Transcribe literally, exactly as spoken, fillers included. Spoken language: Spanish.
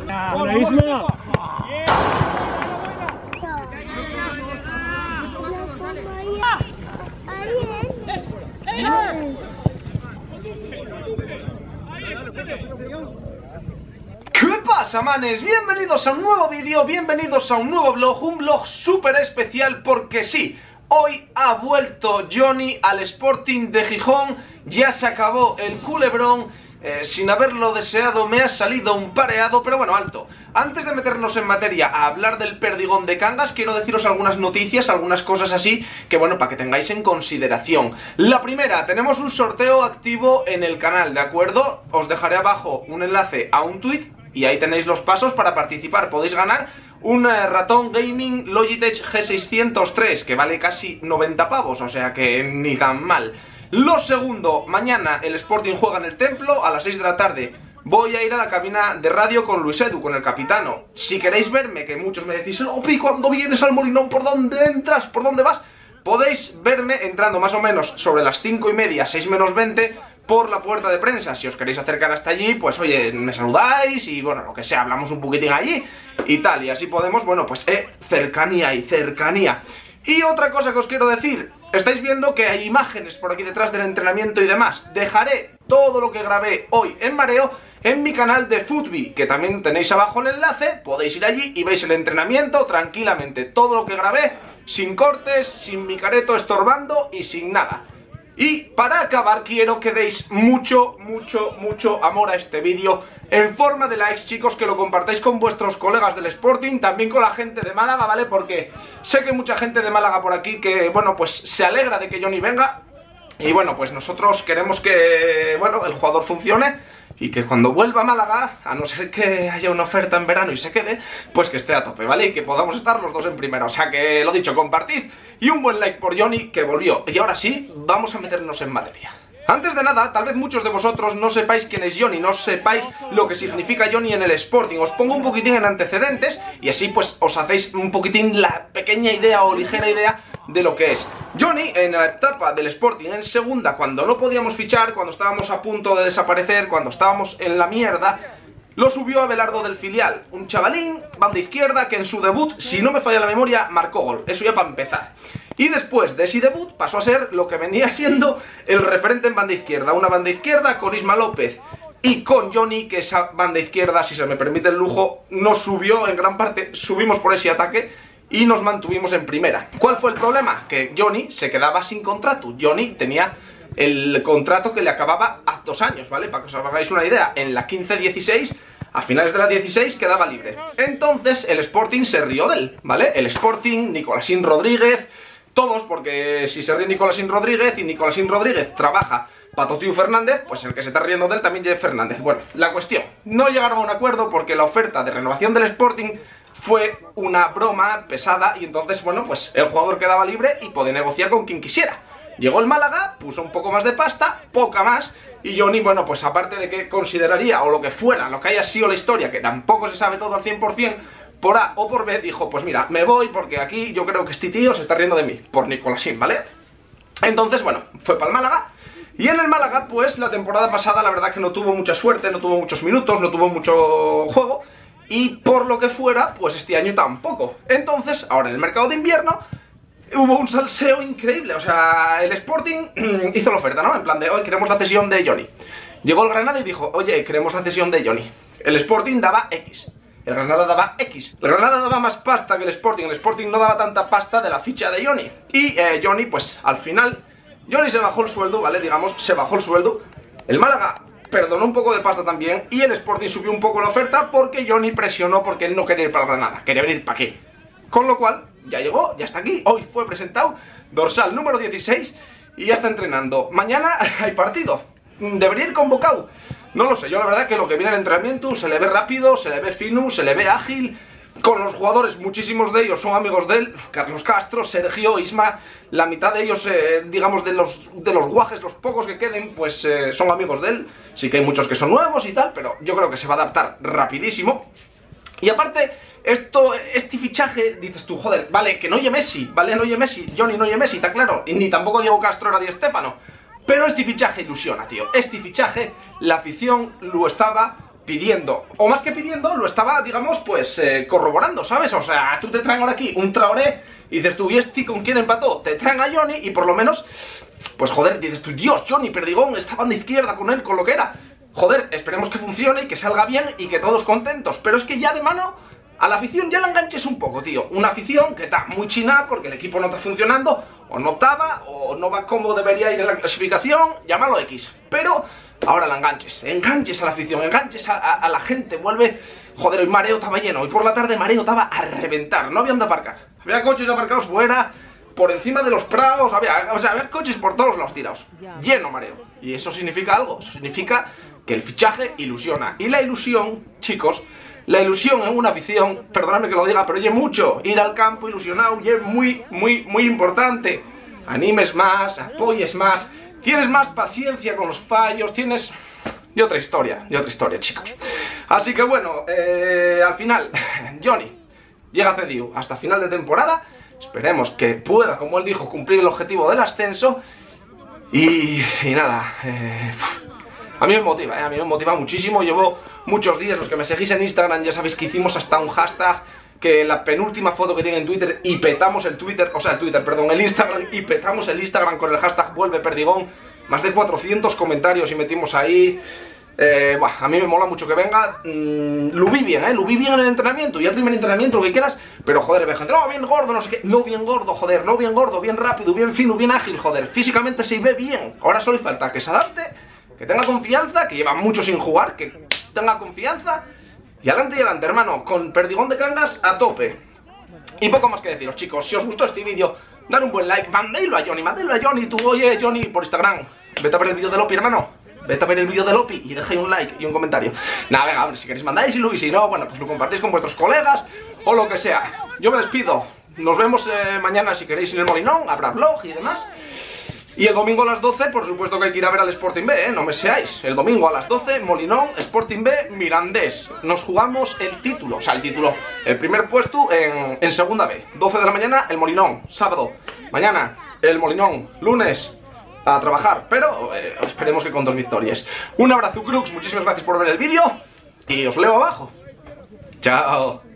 Buenísima. ¿Qué pasa, manes? Bienvenidos a un nuevo vídeo, bienvenidos a un nuevo vlog, un vlog súper especial porque sí, hoy ha vuelto Johnny al Sporting de Gijón, ya se acabó el culebrón, eh, sin haberlo deseado me ha salido un pareado, pero bueno, alto. Antes de meternos en materia a hablar del Perdigón de Cangas, quiero deciros algunas noticias, algunas cosas así, que bueno, para que tengáis en consideración. La primera, tenemos un sorteo activo en el canal, ¿de acuerdo? Os dejaré abajo un enlace a un tweet y ahí tenéis los pasos para participar. Podéis ganar un eh, ratón gaming Logitech G seiscientos tres, que vale casi noventa pavos, o sea que ni tan mal. Lo segundo, mañana el Sporting juega en el Templo a las seis de la tarde. Voy a ir a la cabina de radio con Luis Edu, con el capitano. Si queréis verme, que muchos me decís, Opi, ¿cuándo vienes al Molinón? ¿Por dónde entras? ¿Por dónde vas? Podéis verme entrando más o menos sobre las cinco y media, seis menos veinte, por la puerta de prensa. Si os queréis acercar hasta allí, pues oye, me saludáis y bueno, lo que sea, hablamos un poquitín allí y tal. Y así podemos, bueno, pues eh, cercanía y cercanía. Y otra cosa que os quiero decir, estáis viendo que hay imágenes por aquí detrás del entrenamiento y demás. Dejaré todo lo que grabé hoy en mareo en mi canal de Futbi, que también tenéis abajo el enlace. Podéis ir allí y veis el entrenamiento tranquilamente, todo lo que grabé, sin cortes, sin mi careto estorbando y sin nada. Y para acabar quiero que deis mucho, mucho, mucho amor a este vídeo en forma de likes, chicos, que lo compartáis con vuestros colegas del Sporting, también con la gente de Málaga, ¿vale? Porque sé que hay mucha gente de Málaga por aquí que, bueno, pues se alegra de que Johnny venga. Y bueno, pues nosotros queremos que, bueno, el jugador funcione y que cuando vuelva a Málaga, a no ser que haya una oferta en verano y se quede, pues que esté a tope, ¿vale? Y que podamos estar los dos en primera. O sea que, lo dicho, compartid y un buen like por Johnny, que volvió. Y ahora sí, vamos a meternos en materia. Antes de nada, tal vez muchos de vosotros no sepáis quién es Johnny, no sepáis lo que significa Johnny en el Sporting. Os pongo un poquitín en antecedentes y así pues os hacéis un poquitín la pequeña idea o ligera idea de lo que es. Johnny, en la etapa del Sporting en segunda, cuando no podíamos fichar, cuando estábamos a punto de desaparecer, cuando estábamos en la mierda, lo subió a Abelardo del filial, un chavalín, banda izquierda, que en su debut, si no me falla la memoria, marcó gol. Eso ya para empezar. Y después de ese debut pasó a ser lo que venía siendo el referente en banda izquierda. Una banda izquierda con Isma López y con Johnny, que esa banda izquierda, si se me permite el lujo, nos subió en gran parte, subimos por ese ataque y nos mantuvimos en primera. ¿Cuál fue el problema? Que Johnny se quedaba sin contrato. Johnny tenía el contrato que le acababa hace dos años, ¿vale? Para que os hagáis una idea, en la quince dieciséis, a finales de la dieciséis, quedaba libre. Entonces el Sporting se rió de él, ¿vale? El Sporting, Nicolásín Rodríguez, todos, porque si se ríe Nicolásín Rodríguez y Nicolásín Rodríguez trabaja para Totiu Fernández, pues el que se está riendo de él también es Fernández. Bueno, la cuestión, no llegaron a un acuerdo porque la oferta de renovación del Sporting fue una broma pesada y entonces, bueno, pues el jugador quedaba libre y podía negociar con quien quisiera. Llegó el Málaga, puso un poco más de pasta, poca más, y Johnny, bueno, pues aparte de que consideraría, o lo que fuera, lo que haya sido la historia, que tampoco se sabe todo al cien por cien, por A o por B, dijo, pues mira, me voy porque aquí yo creo que este tío se está riendo de mí, por Nicolásín, ¿vale? Entonces, bueno, fue para el Málaga. Y en el Málaga, pues la temporada pasada la verdad que no tuvo mucha suerte, no tuvo muchos minutos, no tuvo mucho juego. Y por lo que fuera, pues este año tampoco. Entonces, ahora en el mercado de invierno hubo un salseo increíble. O sea, el Sporting hizo la oferta, ¿no? En plan de, hoy queremos la cesión de Johnny. Llegó el Granada y dijo, oye, queremos la cesión de Johnny. El Sporting daba X. El Granada daba X. El Granada daba más pasta que el Sporting. El Sporting no daba tanta pasta de la ficha de Johnny. Y eh, Johnny, pues al final, Johnny se bajó el sueldo, ¿vale? Digamos, se bajó el sueldo. El Málaga perdonó un poco de pasta también. Y el Sporting subió un poco la oferta porque Johnny presionó porque él no quería ir para el Granada. Quería venir para aquí. Con lo cual, ya llegó, ya está aquí. Hoy fue presentado, dorsal número dieciséis. Y ya está entrenando. Mañana hay partido. ¿Debería ir convocado? No lo sé, yo la verdad que lo que viene el entrenamiento se le ve rápido, se le ve fino, se le ve ágil. Con los jugadores, muchísimos de ellos son amigos de él. Carlos Castro, Sergio, Isma, la mitad de ellos, eh, digamos, de los, de los guajes, los pocos que queden, pues eh, son amigos de él. Sí que hay muchos que son nuevos y tal, pero yo creo que se va a adaptar rapidísimo. Y aparte, esto, este fichaje, dices tú, joder, vale, que no oye Messi, vale, no oye Messi, Johnny no oye Messi, está claro, y ni tampoco Diego Castro era Di Stéfano. Pero este fichaje ilusiona, tío, este fichaje, la afición lo estaba pidiendo, o más que pidiendo, lo estaba, digamos, pues eh, corroborando, ¿sabes? O sea, tú te traen ahora aquí un Traoré y dices tú, ¿y este con quién empató? Te traen a Johnny y por lo menos, pues joder, dices tú, Dios, Johnny Perdigón estaba en la izquierda con él, con lo que era. Joder, esperemos que funcione y que salga bien y que todos contentos, pero es que ya de mano a la afición ya la enganches un poco, tío. Una afición que está muy china porque el equipo no está funcionando, o no estaba, o no va como debería ir en la clasificación, llámalo X. Pero ahora la enganches, enganches a la afición, enganches a, a, a la gente, vuelve... Joder, hoy Mareo estaba lleno, hoy por la tarde Mareo estaba a reventar, no había donde aparcar. Había coches aparcados fuera, por encima de los prados, había, o sea, había coches por todos los tirados. Lleno Mareo. Y eso significa algo, eso significa que el fichaje ilusiona. Y la ilusión, chicos... La ilusión en una afición, perdóname que lo diga, pero oye mucho, ir al campo ilusionado, oye muy, muy, muy importante. Animes más, apoyes más, tienes más paciencia con los fallos, tienes... Y otra historia, y otra historia, chicos. Así que bueno, eh, al final, Johnny llega cedido hasta final de temporada. Esperemos que pueda, como él dijo, cumplir el objetivo del ascenso. Y, y nada, eh, a mí me motiva, eh, a mí me motiva muchísimo. Llevo muchos días, los que me seguís en Instagram ya sabéis que hicimos hasta un hashtag, que la penúltima foto que tiene en Twitter y petamos el Twitter, o sea el Twitter, perdón, el Instagram, y petamos el Instagram con el hashtag vuelve Perdigón. Más de cuatrocientos comentarios y metimos ahí. Eh, bah, a mí me mola mucho que venga. mm, Lo vi bien, eh, lo vi bien en el entrenamiento. Y el primer entrenamiento, lo que quieras. Pero joder, ve gente, no, bien gordo, no sé qué. No bien gordo, joder, no bien gordo, bien rápido, bien fino, bien ágil, joder. Físicamente se ve bien. Ahora solo falta que se adapte, que tenga confianza, que lleva mucho sin jugar, que tenga confianza. Y adelante y adelante, hermano, con Perdigón de Cangas a tope. Y poco más que deciros, chicos. Si os gustó este vídeo, dale un buen like, mandéislo a Johnny, mandéislo a Johnny. Tú, oye, Johnny, por Instagram, vete a ver el vídeo de Lopi, hermano. Vete a ver el vídeo de Lopi y dejéis un like y un comentario. Nada, venga, hombre, si queréis mandáislo y si no, bueno, pues lo compartís con vuestros colegas o lo que sea. Yo me despido. Nos vemos eh, mañana si queréis en el Molinón, habrá vlog y demás. Y el domingo a las doce, por supuesto que hay que ir a ver al Sporting B, ¿eh? No me seáis. El domingo a las doce, Molinón, Sporting B, Mirandés. Nos jugamos el título, o sea, el título, el primer puesto en, en segunda B. doce de la mañana, el Molinón. Sábado, mañana, el Molinón. Lunes, a trabajar, pero eh, esperemos que con dos victorias. Un abrazo, Crux, muchísimas gracias por ver el vídeo y os leo abajo. Chao.